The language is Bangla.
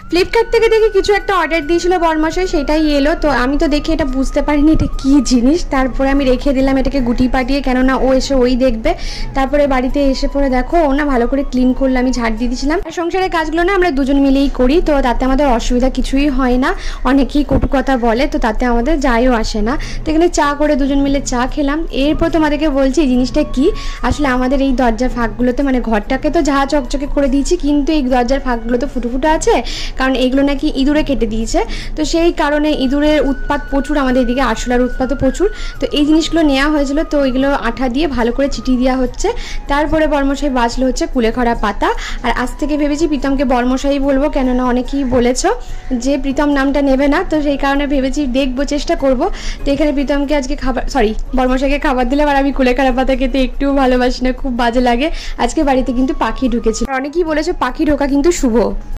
ফ্লিপকার্ট থেকে দেখি কিছু একটা অর্ডার দিয়েছিল বরমশাই, সেটাই এলো। তো আমি তো দেখে এটা বুঝতে পারিনি এটা কী জিনিস, তারপরে আমি রেখে দিলাম এটাকে গুটি পাটিয়ে, কেননা ও এসে ওই দেখবে। তারপরে বাড়িতে এসে পরে দেখো ও না ভালো করে ক্লিন করলো, আমি ঝাড় দিয়ে দিয়েছিলাম। আর সংসারের কাজগুলো না আমরা দুজন মিলেই করি, তো তাতে আমাদের অসুবিধা কিছুই হয় না। অনেকেই কটু কথা বলে, তো তাতে আমাদের যায়ও আসে না। তো এখানে চা করে দুজন মিলে চা খেলাম। এরপর তোমাদেরকে বলছি এই জিনিসটা কি। আসলে আমাদের এই দরজার ফাঁকগুলোতে মানে ঘরটাকে তো ঝাঁ চকচকে করে দিয়েছি, কিন্তু এই দরজার ফাঁকগুলো তো ফুটো আছে, কারণ এইগুলো নাকি ইঁদুরে কেটে দিয়েছে। তো সেই কারণে ইঁদুরের উৎপাত প্রচুর আমাদের এদিকে, আরশোলার উৎপাতও প্রচুর। তো এই জিনিসগুলো নেওয়া হয়েছিল, তো এইগুলো আঠা দিয়ে ভালো করে চিটিয়ে দেওয়া হচ্ছে। তারপরে বর্মশাই বাঁচলো হচ্ছে কুলেখাড়া পাতা। আর আজ থেকে ভেবেছি প্রীতমকে বর্মশাই বলবো, কেননা অনেকেই বলেছো যে প্রীতম নামটা নেবে না, তো সেই কারণে ভেবেছি দেখবো, চেষ্টা করব। তো এখানে প্রীতমকে আজকে বর্মশাইকে খাবার দিলাম। আর আমি কুলেখাড়া পাতা খেতে একটুও ভালোবাসি না, খুব বাজে লাগে। আজকে বাড়িতে কিন্তু পাখি ঢুকেছিল, অনেকেই বলেছে পাখি ঢোকা কিন্তু শুভ।